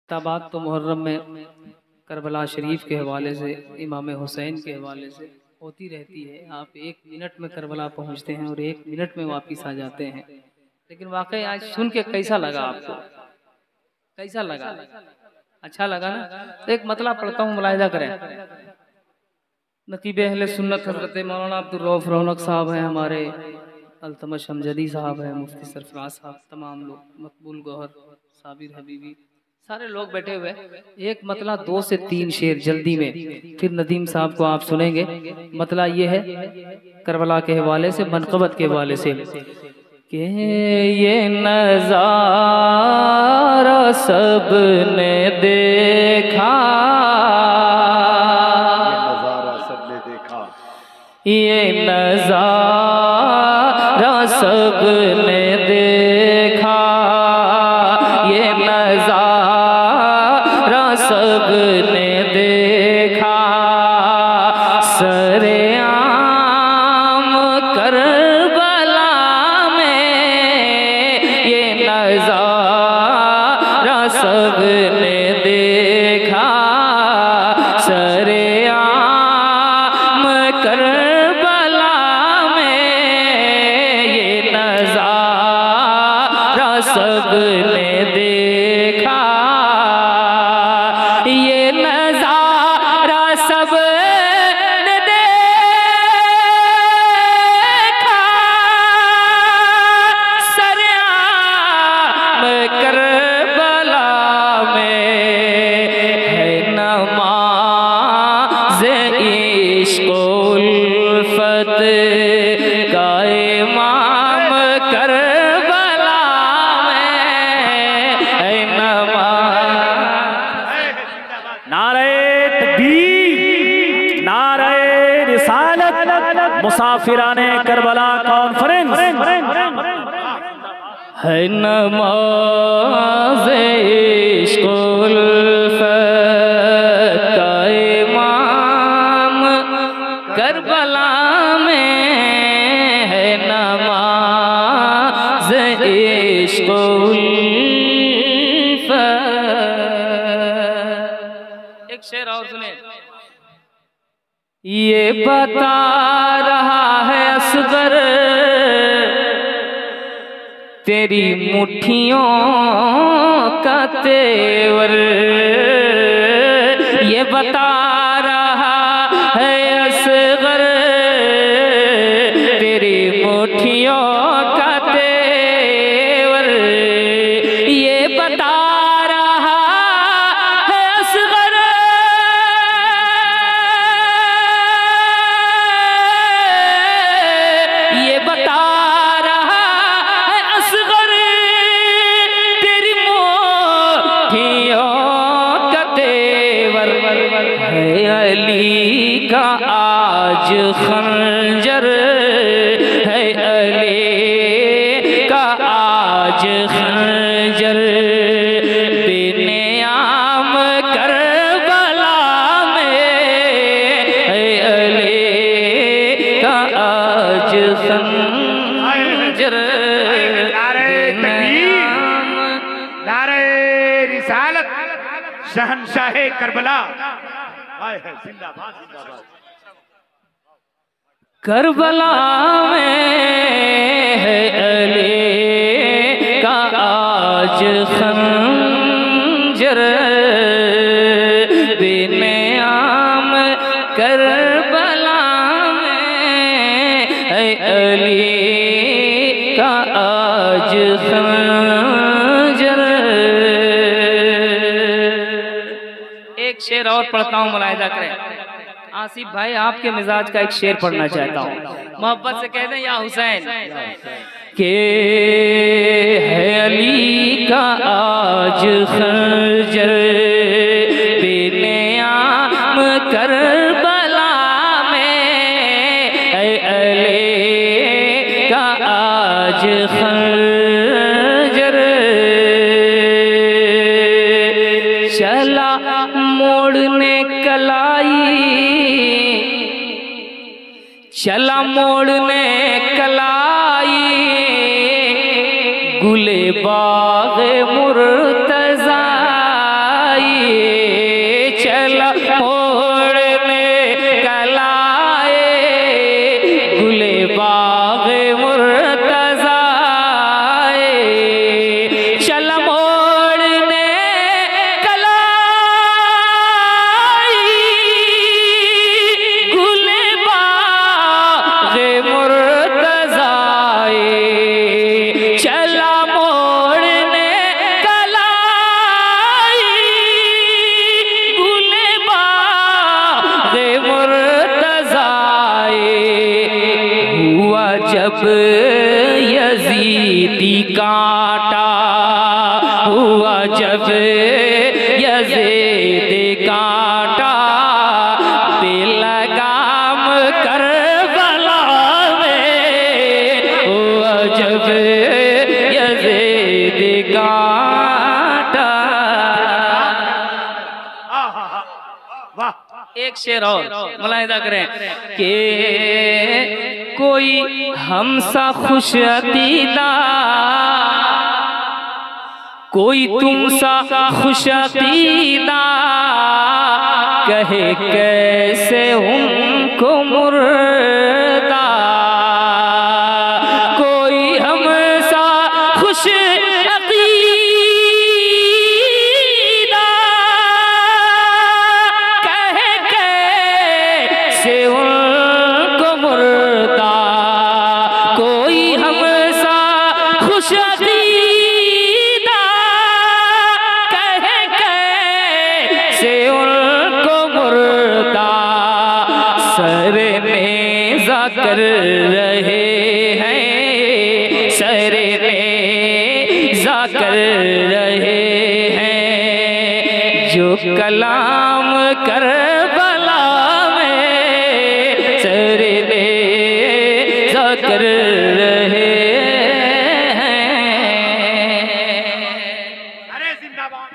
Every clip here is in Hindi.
खिताबात तो मुहर्रम में करबला शरीफ के हवाले से, इमाम हुसैन के हवाले से होती रहती है। आप 1 मिनट में करबला पहुंचते हैं और 1 मिनट में वापस आ जाते हैं। लेकिन वाकई आज सुन के कैसा लगा आपको? कैसा लगा? अच्छा लगा ना? तो एक मतलब पढ़ता हूँ, मुलाहिजा करें। नकीब अहले सुन्नत हज़रत मौलाना अब्दुल रऊफ रौनक साहब हैं, हमारे अल्तमश हमजदी साहब हैं, मुफ्ती सरफराज साहब, तमाम लोग, मकबूल गौहर, साबिर हबीबी, सारे लोग बैठे हुए। एक मतलब 2 से 3 शेर जल्दी में, फिर नदीम साहब को आप सुनेंगे। मतलब ये है करबला के हवाले से, मनक़बत के हवाले से कि ये नज़ारा सबने देखा, ये नज़ारा सबने देखा, ये नज़ारा सबने देखा, सरेआम करबला में ये नज़ारा सबने देखा, सरेआम करबला में ये नज़ारा सबने देखा, ये नज़ारा सबने देखा, सरेआम करबला में है नमाज़ इश्क़ उल्फ़त का इमाम, करबला में है नमाज़। नारे तकबीर, नारे रिसालत, मुसाफिराने करबला कॉन्फ्रेंस है नमाज़ इश्क़ उल्फ़त का इमाम, करबला में है नमाज़ इश्क़ उल्फ़त। एक शेर और सुने। ये बता रहा है असगर तेरी मुट्ठियों का तेवर, ये बता रहा है असगर तेरी मुट्ठियों का तेवर, ये बता रहा है असगर ये बता रहा है असगर तेरी मुट्ठियों का तेवर, है अली का आज खंजर, है अली का आज खंजर, बेनियाम करबला में है अली का आज खंजर। नारे तकबीर, नारे रिसालत, शहंशाहे करबला, हाय हाय, जिंदाबाद जिंदाबाद। करबला में है अली का आज खंजर, बेनियाम करबला में है अली का आज खंजर। एक शेर और पढ़ता हूँ, मुलाहिजा करें। आसिफ भाई, आपके मिजाज का एक शेर पढ़ना चाहता हूँ, मोहब्बत से कह दें या हुसैन के है अली का आज खंजर, बेनियाम करबला में है अली का आज खंजर, चला मोड़ने कलाई, चला मोड़ने कलाई, गुले बाग़ मुर्तज़ा यजीद कांटा बेलगाम करबला में, ओ अजब यजीद कांटा। एक शेर और मुलाहिदा करें कि कोई हमसा खुश अकीदा, कोई तुमसा खुश अकीदा, कहे कैसे उनको मुर्दा। कोई हमसा खुश कर रहे हैं, सरे नेज़ा कर रहे हैं, जो कलाम करबला में सरे नेज़ा कर रहे हैं। अरे जिंदाबाद,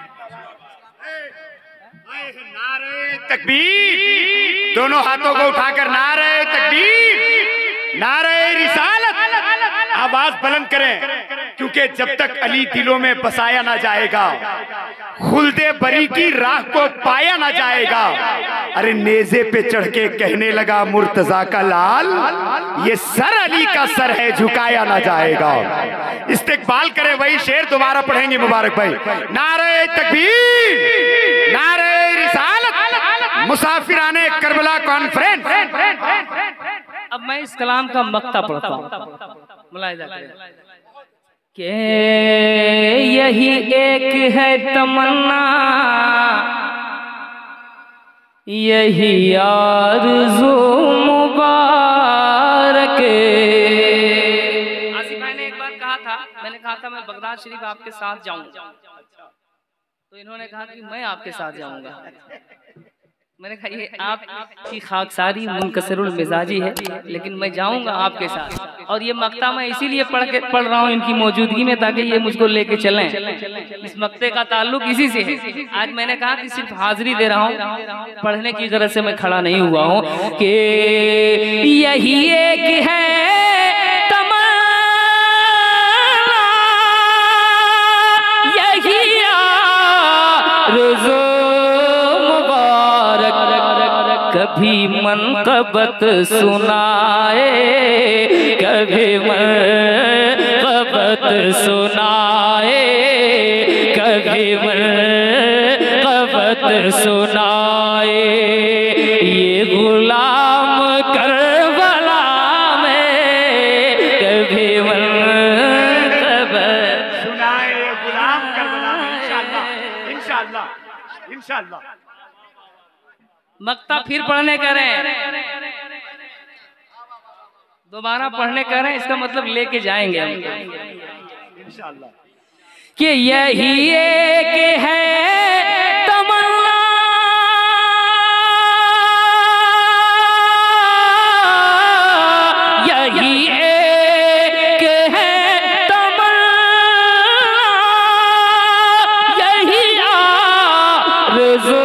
नारे तकबीर, दोनों हाथों को उठाकर नारे तकबीर, नारे रिसालत, आवाज बुलंद करें, क्योंकि जब तक अली दिलों में बसाया ना जाएगा, खुल्दे बरी की राह को पाया ना जाएगा। अरे नेज़े पे चढ़ के कहने लगा मुर्तजा का लाल, ये सर अली का सर है झुकाया ना जाएगा। इस्तिकबाल करें, वही शेर दोबारा पढ़ेंगे मुबारक भाई। नारे तकबीर, नारे रिसालत, मुसाफिराने करबला कॉन्फ्रेंस। अब मैं इस कलाम का मक्ता पढ़ता हूँ, मुलाहिदा करें कि यही एक है तमन्ना, यही आरज़ू मुबारक। आसिफ भाई ने एक बार कहा था, मैंने कहा था मैं बगदाद शरीफ आपके साथ जाऊंगा, तो इन्होंने कहा कि मैं आपके साथ जाऊंगा। मैंने कहा ये आपकी खाकसारी मुनकसरुल मिजाजी है, लेकिन मैं जाऊंगा आपके साथ। और ये मक्ता मैं इसीलिए पढ़ रहा हूँ इनकी मौजूदगी में, ताकि ये मुझको लेके चलें। इस मक्ते का ताल्लुक इसी से है। आज मैंने कहा कि सिर्फ हाजिरी दे रहा हूँ, पढ़ने की गरज से मैं खड़ा नहीं हुआ हूँ। कि यही एक है कभी मनक़बत सुनाए, कभी मनक़बत सुनाए, कभी मनक़बत सुनाए, ये गुलाम करबला में कभी मनक़बत सुनाए, ये गुलाम करबला में। इंशाअल्लाह, इंशाअल्लाह, इंशाअल्लाह। मक्ता फिर पढ़ने करें, दोबारा पढ़ने करें, इसका मतलब लेके जाएंगे हम इंशाअल्लाह। कि यही एक है तमन्ना, यही एक है तमन्ना, यही आरज़ू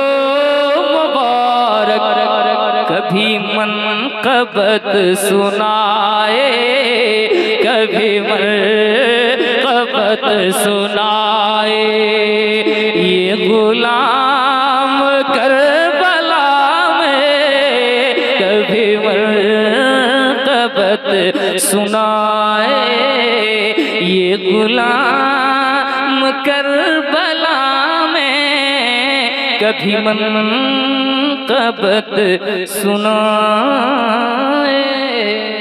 कभी मनक़बत सुनाए, कभी मनक़बत सुनाए, ये गुलाम करबला में कभी मनक़बत सुनाए, ये गुलाम करबला में कभी मनक़बत सुनाए।